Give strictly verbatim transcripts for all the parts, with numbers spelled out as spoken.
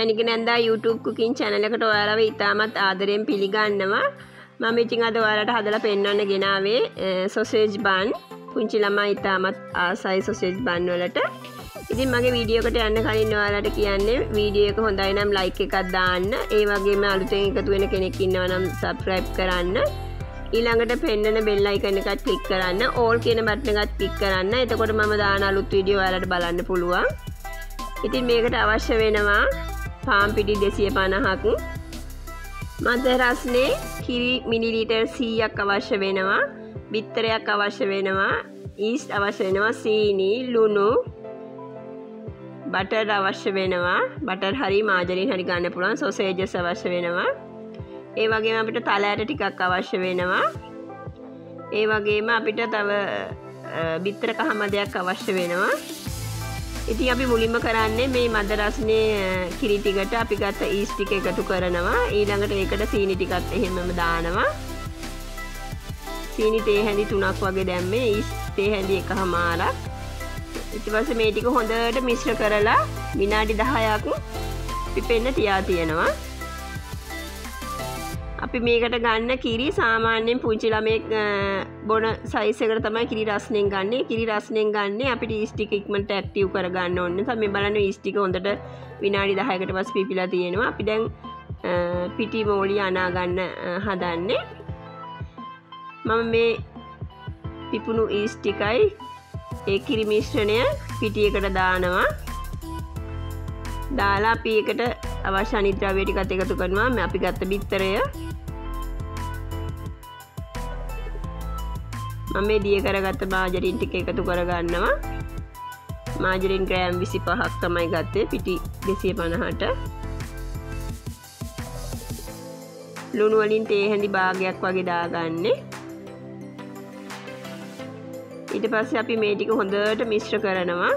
මැනික නැන්දා YouTube cooking channel එකට ඔයාලව ඉතාමත් ආදරයෙන් පිළිගන්නවා. මම ඉතින් අද ඔයාලට හදලා පෙන්වන්න ගෙනාවේ sausage bun. පුංචි ළමයි ඉතාමත් ආසයි sausage bun වලට. ඉතින් මගේ වීඩියෝ එකට යන්න කලින් ඔයාලට කියන්නේ වීඩියෝ එක හොඳයි නම් like එකක් දාන්න. ඒ වගේම අලුතෙන් එකතු වෙන කෙනෙක් ඉන්නවා නම් subscribe කරන්න. ඊළඟට පෙන්නන bell icon එකත් click කරන්න. all කියන බටන් එකත් click කරන්න. එතකොට මම දාන අලුත් වීඩියෝ ඔයාලට බලන්න පුළුවන්. ඉතින් මේකට අවශ්‍ය වෙනවා පාන් පිටි දෙසිය පනහක්, මද රස්නේ කිරි මිලිලීටර් සීයක් අවශ්‍ය වෙනවා, බිත්තරයක් අවශ්‍ය වෙනවා, ඊස්ට් අවශ්‍ය වෙනවා, සීනි, ලුණු, බටර් අවශ්‍ය වෙනවා, බටර් හරි මාජරින් හරි ගන්න පුළුවන්, සොසේජස් අවශ්‍ය වෙනවා, ඒ වගේම අපිට තල ඇට ටිකක් අවශ්‍ය වෙනවා, ඒ වගේම අපිට තව බිත්තර කහ මදයක් අවශ්‍ය වෙනවා. ඉතින් අපි මුලින්ම කරන්නේ මේ මද රස්නේ කිරි ටිකට අපි ගත්ත ඊස්ට් ටික එකතු කරනවා. ඊළඟට ඒකට සීනි ටිකත් එහෙමම දානවා. සීනි තේ හැඳි තුනක් වගේ දැම්මේ, ඊස්ට් තේ හැඳි එකමාරක්. ඊට පස්සේ මේ ටික හොඳට මිශ්‍ර කරලා විනාඩි දහයක් පිපෙන්න තියා තියෙනවා. අපි මේකට ගන්න කිරි සාමාන්‍යයෙන් පුංචි ළමෙක් බොන සයිස් එකට තමයි කිරි රස්නෙන් ගන්නෙ. කිරි රස්නෙන් ගන්නේ අපිට ඊස්ට් ටික ඉක්මනට ඇක්ටිව් කරගන්න ඕනේ. නිසා මේ බලන්න ඊස්ට් ටික හොඳට විනාඩි දහයකට පස්සේ පිපිලා තියෙනවා. අපි දැන් පිටි මෝලිය අනා ගන්න හදන්නේ. මම මේ පිපුණු ඊස්ට් ටිකයි ඒ කිරි මිශ්‍රණය පිටියකට දානවා. දාලා අපි ඒකට අවශ්‍ය අනිත් ද්‍රව්‍ය ටිකත් එකතු කරනවා. මේ අපි ගත්ත බිත්තරය මම මේ දිය කරගත්ත මාජරින් ටික එකතු කරගන්නවා. මාජරින් ග්‍රෑම් විසිපහක් තමයි ගත්තේ පිටි දෙසිය පනහට. ලුණු වලින් තේ හැඳි භාගයක් වගේ දාගන්නේ. ඊට පස්සේ අපි මේ ටික හොඳට මිශ්‍ර කරනවා.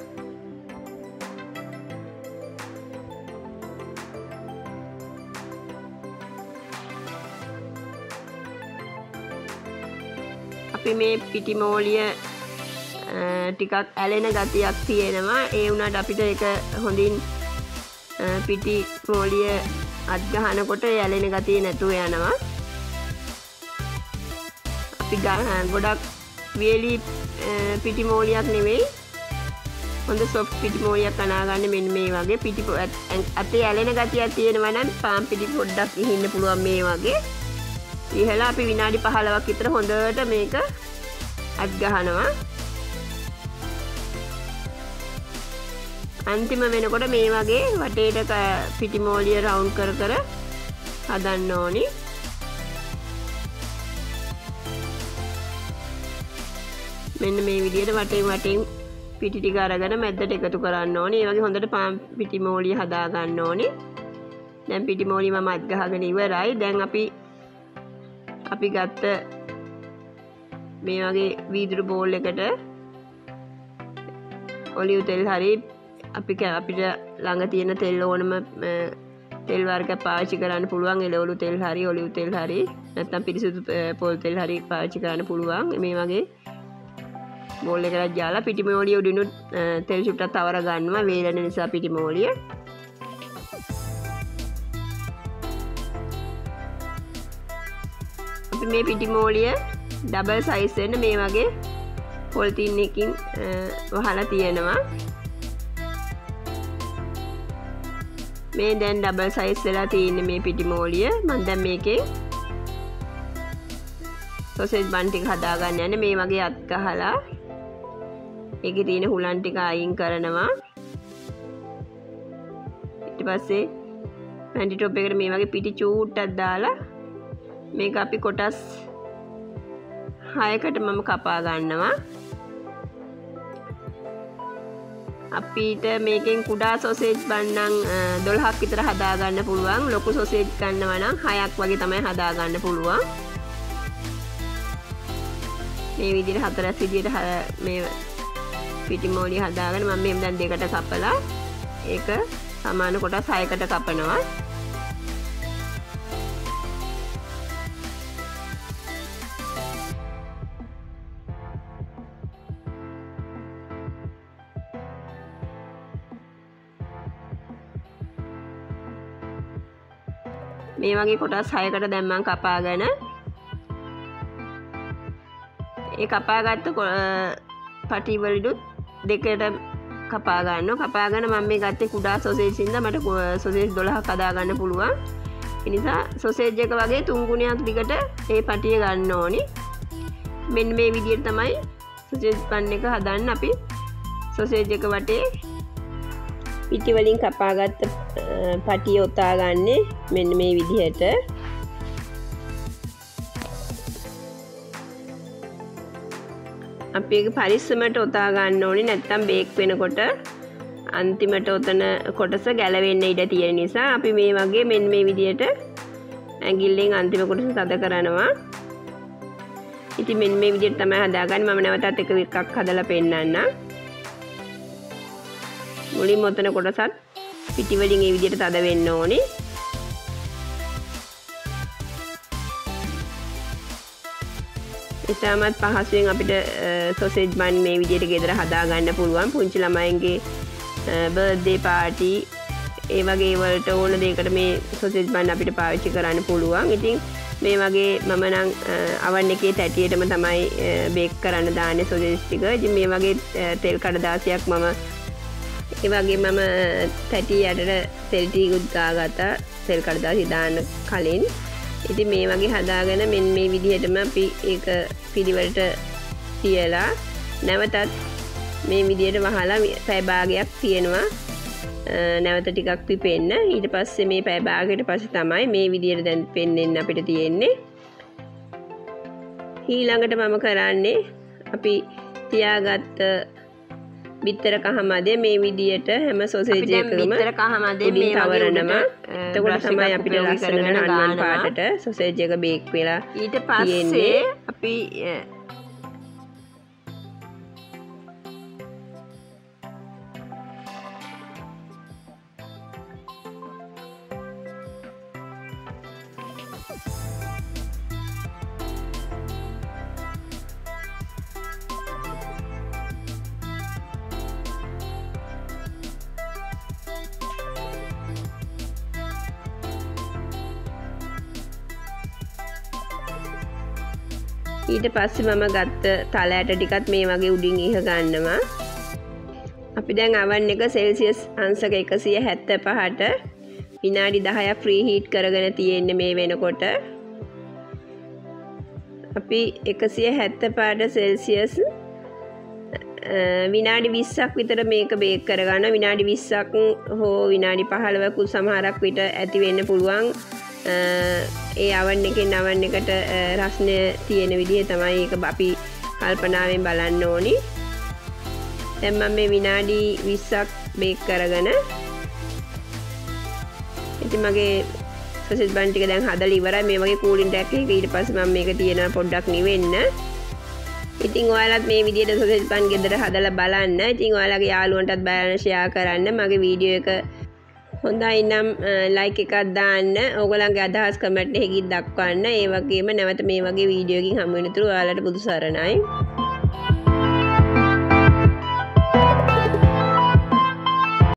අපි මේ පිටි මෝලිය ටිකක් ඇලෙන ගතියක් තියෙනවා. ඒ වුණාට අපිට ඒක හොඳින් පිටි මෝලිය අත් ගන්නකොට ඇලෙන ගතිය නැතුව යනවා. අපි ගොඩක් වියලි පිටි මෝලියක් නෙවෙයි, හොඳ සොෆ්ට් පිටි මෝලියක් අනාගන්න මෙන්න මේ වගේ. පිටි අතේ ඇලෙන ගතියක් තියෙනවා නම් පාන් පිටි පොඩ්ඩක් ඉහින්න පුළුවන් මේ වගේ. ඉහලා අපි විනාඩි පහළොවක් විතර හොඳට මේක අත් ගහනවා. අන්තිම වෙනකොට මේ වගේ වටේට පිටි මෝලිය රවුන්ඩ් කර කර හදන්න ඕනි. මෙන්න මේ විදිහට වටෙන් වටෙන් පිටි ටික අරගෙන මැද්දට එකතු කරන්න ඕනි. ඒ වගේ හොඳට පාන් පිටි මෝලිය හදා ගන්න ඕනි. දැන් පිටි මෝලිය මම අත් ගහගෙන ඉවරයි. දැන් අපි අපි ගත්ත මේ වගේ වීදුරු බෝල් එකට ඔලිව් තෙල් හරි අපි අපිට ළඟ තියෙන තෙල් ඕනම තෙල් වර්ග පාවිච්චි කරන්න පුළුවන්. එළවලු තෙල් හරි ඔලිව් තෙල් හරි නැත්නම් පිරිසිදු පොල් තෙල් හරි පාවිච්චි කරන්න පුළුවන්. මේ වගේ බෝල් එකකට දාලා පිටි මෝලිය උඩිනුත් තෙල් චුට්ටක් තවර ගන්නවා. වේලන නිසා පිටි මෝලිය මේ පිටි මෝලිය ඩබල් සයිස් වෙන්න මේ වගේ පොලිතින් එකකින් වහලා තියෙනවා. මේ දැන් ඩබල් සයිස් වෙලා තියෙන්නේ මේ පිටි මෝලිය. මම දැන් මේකේ සොසේජ් බන් ටික හදා ගන්න යන්නේ. මේ වගේ අත් ගහලා ඒකේ තියෙන හුලන් ටික අයින් කරනවා. ඊට පස්සේ පැන්ටි ටොප් එකට මේ වගේ පිටි චූට්ටක් දාලා මේක අපි කොටස් හයකට මම කපා ගන්නවා. අපිට මේකෙන් කුඩා සොසේජ් බන් නම් දොළහක් විතර හදා ගන්න පුළුවන්. ලොකු සොසේජ් ගන්නවා නම් හයක් වගේ තමයි හදා ගන්න පුළුවන්. මේ විදිහට හතරස් විදිහට මේ පිටි මෝලිය හදාගෙන මම මෙහෙම දැන් දෙකට කපලා ඒක සමාන කොටස් හයකට කපනවා. මේ වගේ කොටස් හයකට දැන් මම කපාගෙන ඒ කපාගත්ත පටි වලට දෙකට කපා ගන්නවා. කපාගෙන මම මේ ගත්තේ කුඩා සොසේජ් ඉඳලා මට සොසේජ් දොළහක් හදා ගන්න පුළුවන්. ඒ නිසා සොසේජ් එක වගේ තුන් ගුණයක් දිගට මේ පටිය ගන්න ඕනි. මෙන්න මේ විදිහට තමයි සොසේජ් බන් එක හදන්න. අපි සොසේජ් එක වටේ පිටි වලින් කපාගත්ත පටිය ඔතා ගන්නේ මෙන්න මේ විදිහට. අපි ඒක පරිස්සමට ඔතා ගන්න ඕනේ, නැත්නම් බේක් වෙනකොට අන්තිමට ඔතන කොටස ගැලවෙන්න ඉඩ තියෙන නිසා අපි මේ වගේ මෙන්න මේ විදිහට ඇඟිල්ලෙන් අන්තිම කොටස තද කරනවා. ඉතින් මෙන්න මේ විදිහට තමයි හදාගන්නේ. මම නැවතත් එක එකක් හදලා පෙන්නන්නම්. මුලින්ම ඔතන කොටසත් පිටි වලින් මේ විදිහට තද වෙන්න ඕනේ. ඉතාමත් පහසුවෙන් අපිට සොසේජ් බන් මේ විදිහට ගෙදර හදා ගන්න පුළුවන්. පුංචි ළමයින්ගේ බර්ත්ඩේ පාටි ඒ වගේ වලට ඕන දෙයකට මේ සොසේජ් බන් අපිට පාවිච්චි කරන්න පුළුවන්. ඉතින් මේ වගේ මම නම් අවන් එකේ තැටියටම තමයි බේක් කරන්න දාන්නේ සොසේජ් ටික. ඉතින් මේ වගේ තෙල් කඩදාසියක් මම ඒ වගේ මම තැටි යටට තෙල් ටිකකුත් දාගත්තා තෙල් කඩදාසිය දාන්න කලින්. ඉතින් මේ වගේ හදාගෙන මෙන්න මේ විදිහටම අපි ඒක පිළිවෙලට තියලා නැවතත් මේ විදිහට වහලා පැය භාගයක් තියනවා. නැවත ටිකක් පිපෙන්න. ඊට පස්සේ මේ පැය භාගයකට පස්සේ තමයි මේ විදිහට දැන් පෙන්නෙන්න අපිට තියෙන්නේ. ඊළඟට මම කරන්නේ අපි තියාගත්ත බිත්තර කහමදේ මේ විදියට හැම සොසේජ් එකකම බිත්තර කහමදේ මේ තවරනවා. එතකොට තමයි අපිට ලස්සන හනුවන් පාටට සොසේජ් එක බේක් වෙලා ඊට පස්සේ අපි ඊට පස්සේ මම ගත්ත තල ඇට ටිකත් මේ වගේ උඩින් ඉහ ගන්නවා. අපි දැන් අවන් එක සෙල්සියස් අංශක එකසිය හැත්තෑපහට විනාඩි දහයක් ෆ්‍රී හීට් කරගෙන තියෙන්නේ මේ වෙනකොට. අපි එකසිය හැත්තෑපහට සෙල්සියස් විනාඩි විස්සක් විතර මේක බේක් කරගන්න. විනාඩි විස්සක් හෝ විනාඩි පහළොවක සමහරක් විට ඇති වෙන්න පුළුවන්. ඒ අවන් එකෙන් අවන් එකට රස්නය තියෙන විදිහ තමයි ඒක අපි කල්පනාවෙන් බලන්න ඕනි. දැන් මම මේ විනාඩි විස්සක් බේක් කරගෙන ඉතින් මගේ සොසේජ් බන් ටික දැන් හදලා ඉවරයි. මේ වගේ කූලින් ටැක් එකක ඊට පස්සේ මම මේක තියනවා පොඩ්ඩක් නිවෙන්න. ඉතින් ඔයාලත් මේ විදිහට සොසේජ් බන් ගෙදර හදලා බලන්න. ඉතින් ඔයාලගේ යාළුවන්ටත් බලන්න ෂෙයා කරන්න. මගේ වීඩියෝ එක හොඳයි නම් ලයික් එකක් දාන්න. ඕගොල්ලන්ගේ අදහස් කමෙන්ට් එකකින් දක්වන්න. ඒ වගේම නැවත මේ වගේ වීඩියෝ එකකින් හමු වෙනතුරු ඔයාලට බුදු සරණයි.